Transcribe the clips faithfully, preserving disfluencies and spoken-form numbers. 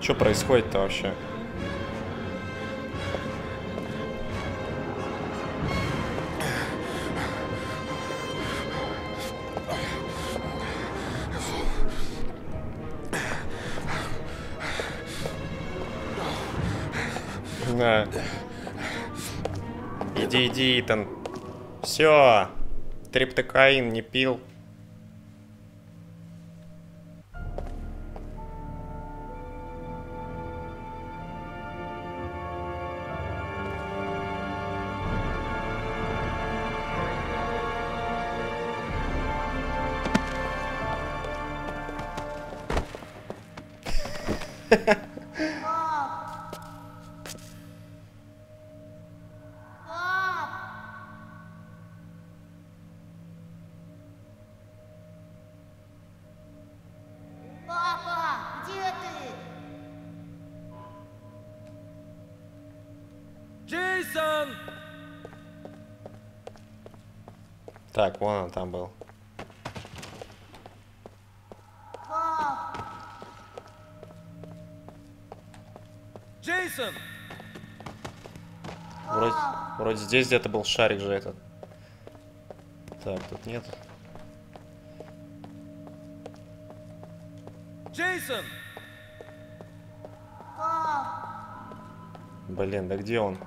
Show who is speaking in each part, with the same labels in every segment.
Speaker 1: Что происходит-то вообще? Да. Иди, иди, Итан. Все. Триптокаин не пил.
Speaker 2: Джейсон!
Speaker 1: Так, вон он там был.
Speaker 2: Джейсон!
Speaker 1: Вроде, вроде здесь где-то был шарик же этот. Так, тут нет.
Speaker 2: Джейсон!
Speaker 1: Блин, да где он?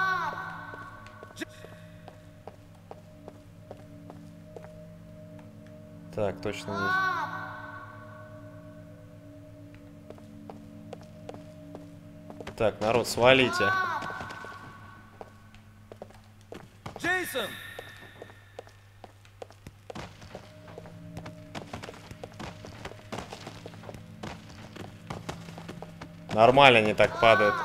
Speaker 1: Так, точно не... Так, народ, свалите.
Speaker 2: Джейсон!
Speaker 1: Нормально они так падают.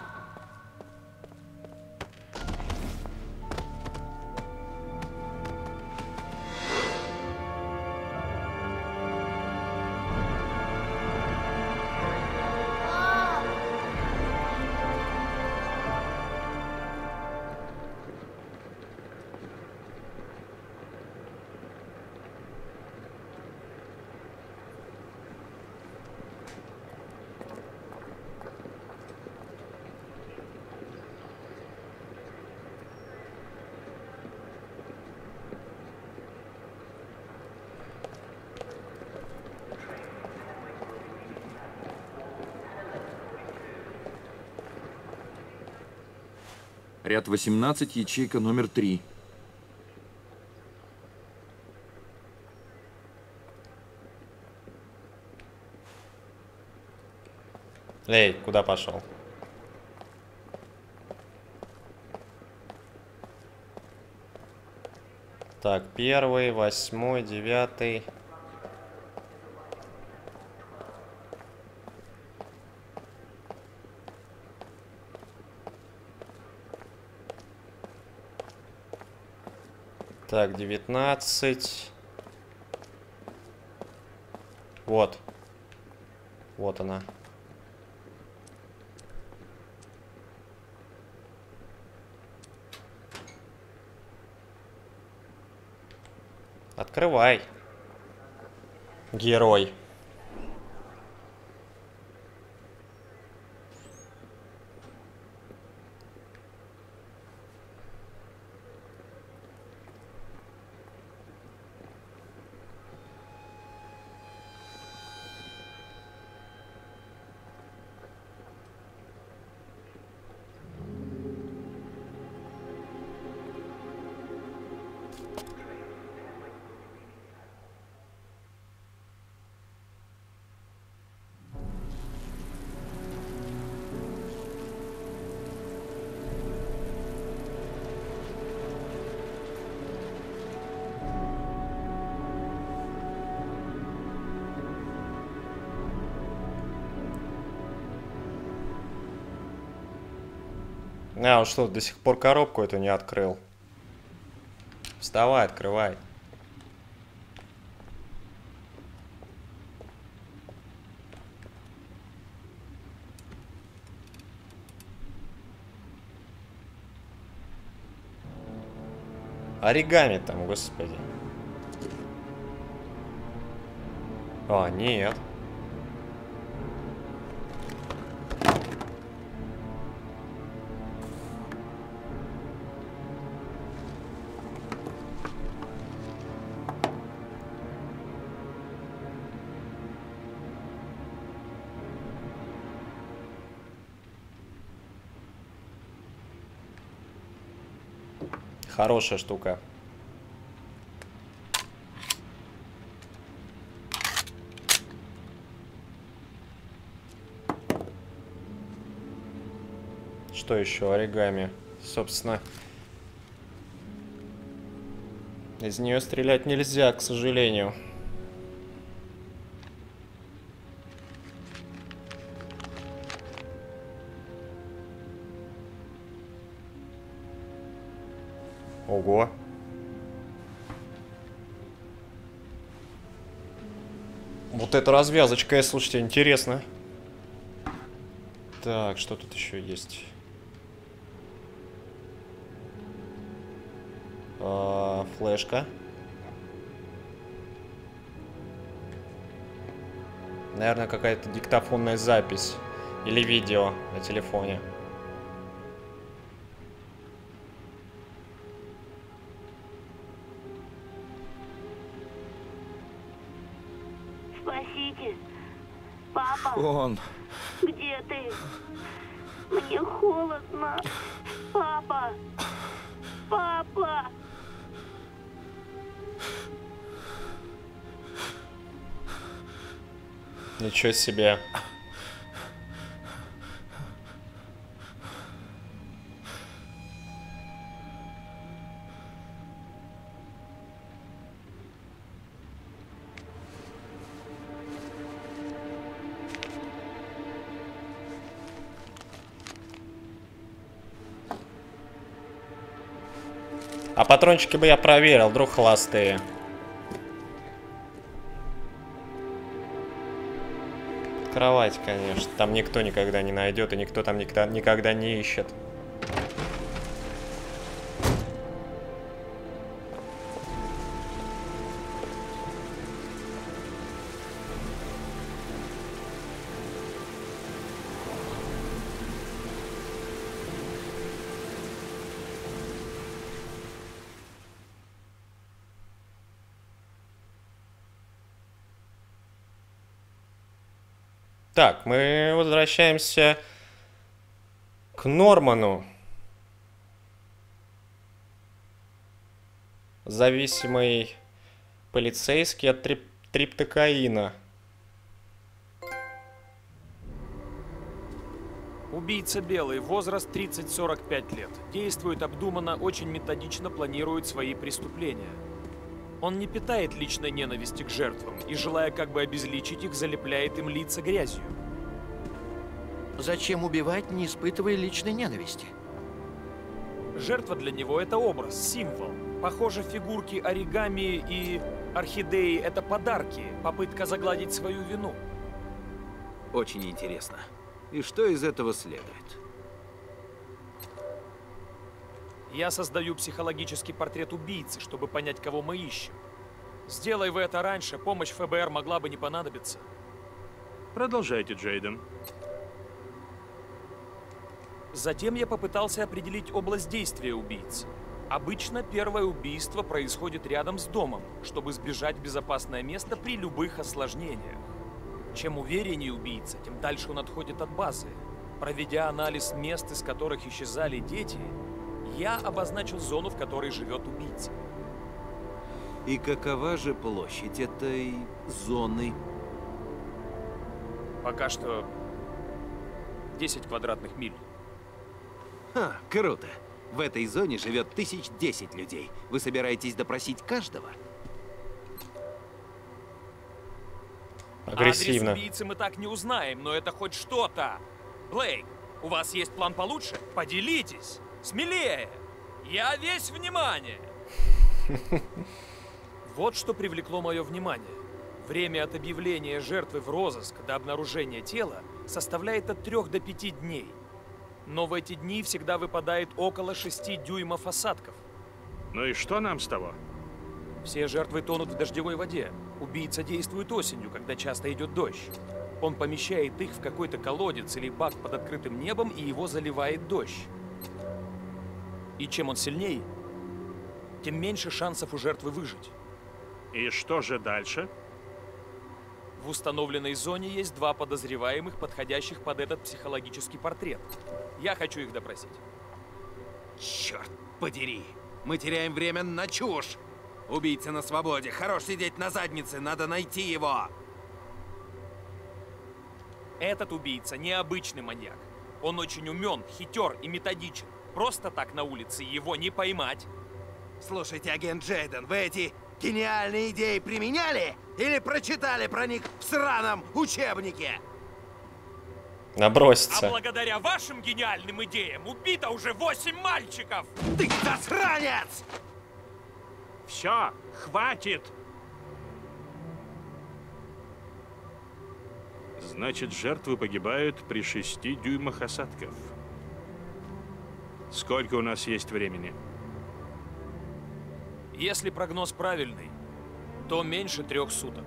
Speaker 3: Ряд восемнадцать, ячейка номер три.
Speaker 1: Эй, куда пошел? Так, первый, восьмой, девятый. Так, девятнадцать. Вот. Вот она. Открывай. Герой. А, он что, до сих пор коробку эту не открыл? Вставай, открывай. Оригами там, господи. А, нет. Хорошая штука. Что еще? Оригами. Собственно, из нее стрелять нельзя, к сожалению. Ого. Вот эта развязочка, слушайте, интересно. Так, что тут еще есть? А, флешка. Наверное, какая-то диктофонная запись. Или видео на телефоне.
Speaker 4: Спасите. Папа.
Speaker 5: Он.
Speaker 4: Где ты? Мне холодно. Папа. Папа.
Speaker 1: Ничего себе. А патрончики бы я проверил, вдруг холостые. Кровать, конечно. Там никто никогда не найдет, и никто там никогда, никогда не ищет. Так, мы возвращаемся к Норману. Зависимый полицейский от трип триптокаина.
Speaker 6: Убийца белый, возраст тридцать сорок пять лет. Действует обдуманно, очень методично планирует свои преступления. Он не питает личной ненависти к жертвам и, желая как бы обезличить их, залепляет им лица грязью.
Speaker 7: Зачем убивать, не испытывая личной ненависти?
Speaker 6: Жертва для него — это образ, символ. Похоже, фигурки оригами и орхидеи — это подарки, попытка загладить свою вину.
Speaker 5: Очень интересно. И что из этого следует?
Speaker 6: Я создаю психологический портрет убийцы, чтобы понять, кого мы ищем. Сделай вы это раньше, помощь эф бэ эр могла бы не понадобиться.
Speaker 8: Продолжайте, Джейден.
Speaker 6: Затем я попытался определить область действия убийцы. Обычно первое убийство происходит рядом с домом, чтобы сбежать в безопасное место при любых осложнениях. Чем увереннее убийца, тем дальше он отходит от базы. Проведя анализ мест, из которых исчезали дети, я обозначил зону, в которой живет убийца.
Speaker 5: И какова же площадь этой зоны?
Speaker 6: Пока что десять квадратных миль.
Speaker 5: Ха, круто. В этой зоне живет тысяч десять людей. Вы собираетесь допросить каждого?
Speaker 1: Агрессивно.
Speaker 6: Адрес убийцы мы так не узнаем, но это хоть что-то. Блейк, у вас есть план получше? Поделитесь. Смелее. Я весь внимание. Вот что привлекло мое внимание. Время от объявления жертвы в розыск до обнаружения тела составляет от трех до пяти дней. Но в эти дни всегда выпадает около шести дюймов осадков.
Speaker 8: Ну и что нам с того?
Speaker 6: Все жертвы тонут в дождевой воде. Убийца действует осенью, когда часто идет дождь. Он помещает их в какой-то колодец или бак под открытым небом, и его заливает дождь. И чем он сильнее, тем меньше шансов у жертвы выжить.
Speaker 8: И что же дальше?
Speaker 6: В установленной зоне есть два подозреваемых, подходящих под этот психологический портрет. Я хочу их допросить.
Speaker 5: Черт подери! Мы теряем время на чушь. Убийца на свободе. Хорош сидеть на заднице. Надо найти его.
Speaker 6: Этот убийца необычный маньяк. Он очень умен, хитер и методичен. Просто так на улице его не поймать.
Speaker 5: Слушайте, агент Джейден, вы эти гениальные идеи применяли или прочитали про них в сраном учебнике?
Speaker 1: Набросится.
Speaker 6: А благодаря вашим гениальным идеям убито уже восемь мальчиков!
Speaker 5: Ты засранец!
Speaker 8: Все, хватит! Значит, жертвы погибают при шести дюймах осадков. Сколько у нас есть времени?
Speaker 6: Если прогноз правильный, то меньше трех суток.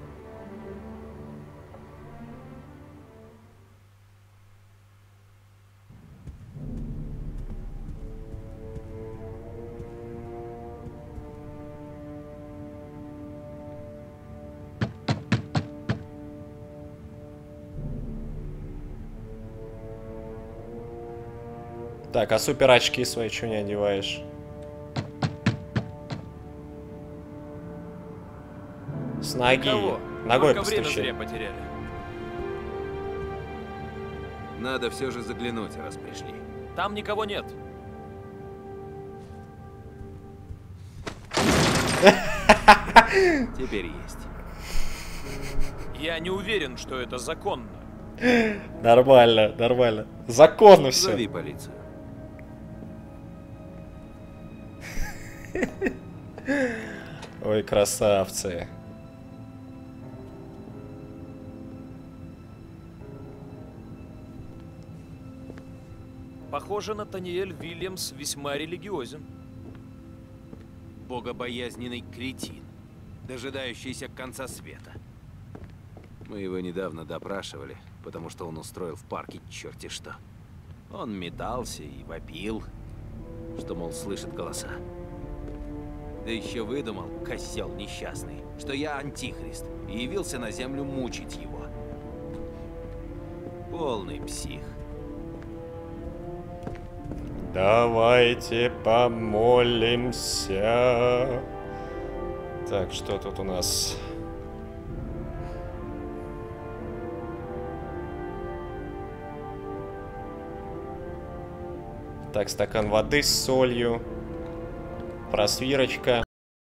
Speaker 1: Так, а супер очки свои что не одеваешь? С ноги.
Speaker 6: Никого.
Speaker 1: Ногой
Speaker 6: Только время
Speaker 1: постучи.
Speaker 6: зря потеряли.
Speaker 5: Надо все же заглянуть, раз пришли.
Speaker 6: Там никого нет.
Speaker 5: Теперь есть.
Speaker 6: Я не уверен, что это законно.
Speaker 1: Нормально, нормально. Законно все.
Speaker 5: Зови полицию.
Speaker 1: Ой, красавцы.
Speaker 6: Похоже, Натаниэль Вильямс весьма религиозен.
Speaker 5: Богобоязненный кретин, дожидающийся конца света. Мы его недавно допрашивали, потому что он устроил в парке черти что. Он метался и вопил, что, мол, слышит голоса. Да еще выдумал, козел несчастный, что я антихрист, и явился на землю мучить его. Полный псих.
Speaker 1: Давайте помолимся. Так, что тут у нас? Так, стакан воды с солью. Просвирочка.